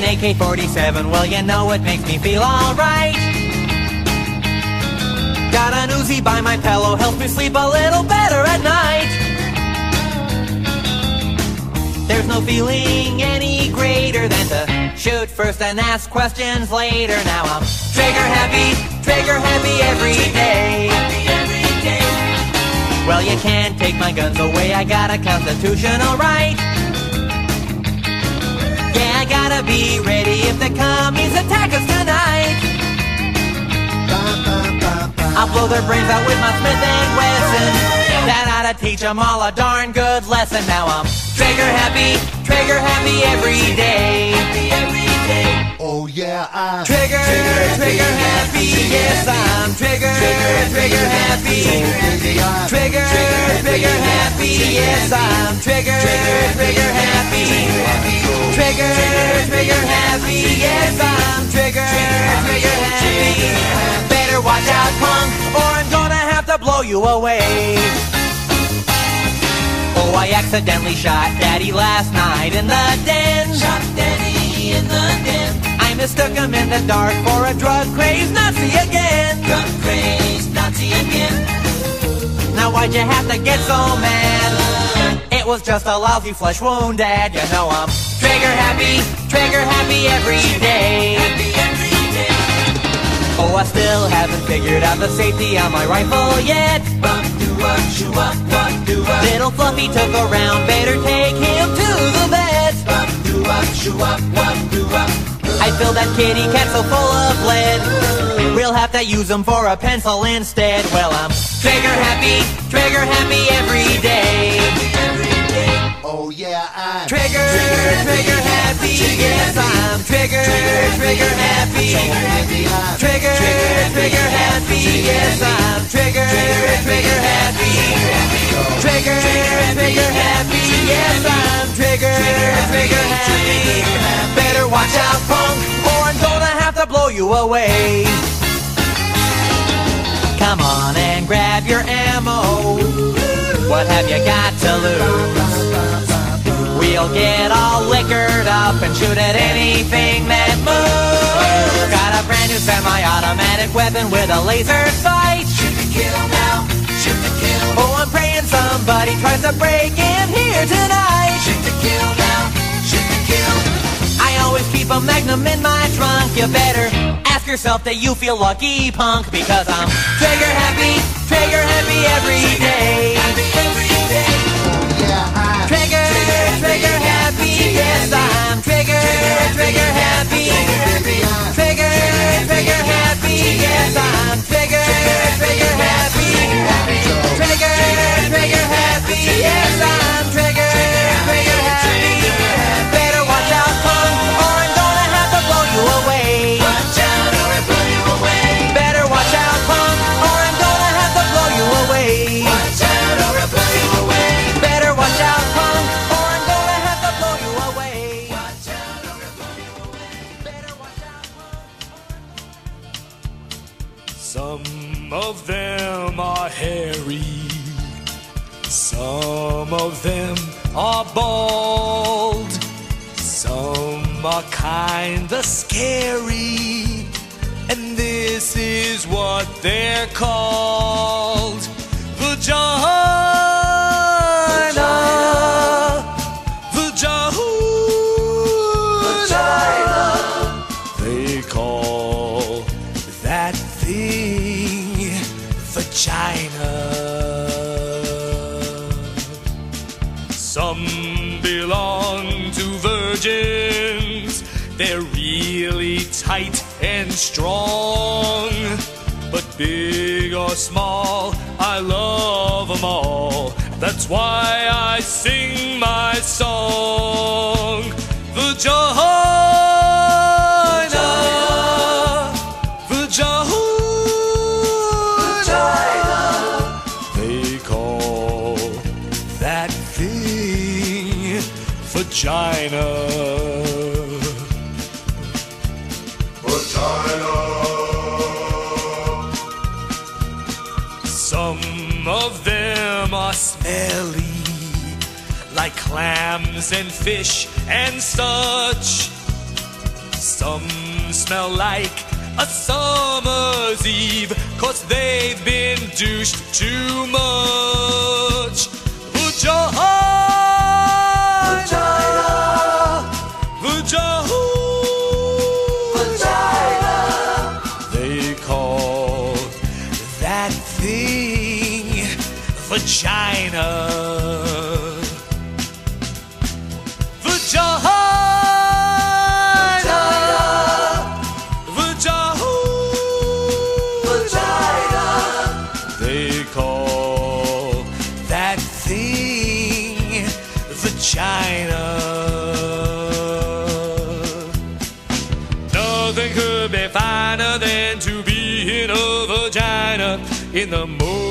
AK-47, well you know it makes me feel alright. Got an Uzi by my pillow, helps me sleep a little better at night. There's no feeling any greater than to shoot first and ask questions later. Now I'm trigger happy every day. Well, you can't take my guns away, I got a constitutional right. Yeah, I gotta be ready if the commies attack us tonight. I'll blow their brains out with my Smith & Wesson. That ought to teach them all a darn good lesson. Now I'm trigger happy every day. Oh yeah, I'm trigger happy. Yes, I'm trigger happy. Trigger happy. Yes, I'm trigger happy. Trigger happy. Yes, I'm trigger happy. Better watch out, punk, or I'm gonna have to blow you away. Oh, I accidentally shot Daddy last night in the den. Shot Daddy in the den. I mistook him in the dark for a drug-crazed Nazi again. Drug-crazed Nazi again. Now why'd you have to get so mad? It was just a lousy flesh wound, Dad. You know I'm trigger happy every day. Oh, I still haven't figured out the safety on my rifle yet. Little Fluffy took a round, better take him to the vet. I filled that kitty cat so full of lead, we'll have to use him for a pencil instead. Well, I'm trigger happy every day. oh yeah, I'm Trigger happy. Yes, I'm trigger happy. Trigger happy. Yes, I'm trigger happy. Trigger happy. Yes, I'm trigger happy. Better watch out, punk, or I'm gonna have to blow you away. Come on and grab your ammo. What have you got to lose? We'll get all liquored up and shoot at anything that moves. Got a brand new semi-automatic weapon with a laser sight. Shoot to kill now, shoot to kill. Oh, I'm praying somebody tries to break in here tonight. Shoot to kill now, shoot to kill. I always keep a Magnum in my trunk. You better ask yourself that you feel lucky, punk, because I'm trigger happy every day. Trigger happy, yes, I'm trigger happy. Trigger happy, yes, I'm trigger happy. Trigger happy, yes, I'm trigger happy. Better watch out, punk, or I'm gonna have to blow you away. Watch out or I blow you away. Better watch out, punk, or I'm gonna have to blow you away. Watch out or I blow you away. Better watch out, punk, or I'm gonna have to blow you away. Watch out or I blow you away. Better watch out, punk. Some of them are hairy, some of them are bald, some are kinda scary, and this is what they're called. Vagina, they call that thing vagina. Some belong to virgins, they're really tight and strong. But big or small, I love them all. That's why I sing my song. Vagina, vagina, they call that thing vagina. Some of them are smelly, like clams and fish and such. Some smell like a summer's eve, 'cause they've been douched too much. Vagina, vagina, vagina. They call that thing vagina. Vagina. China. Nothing could be finer than to be in a vagina in the morning.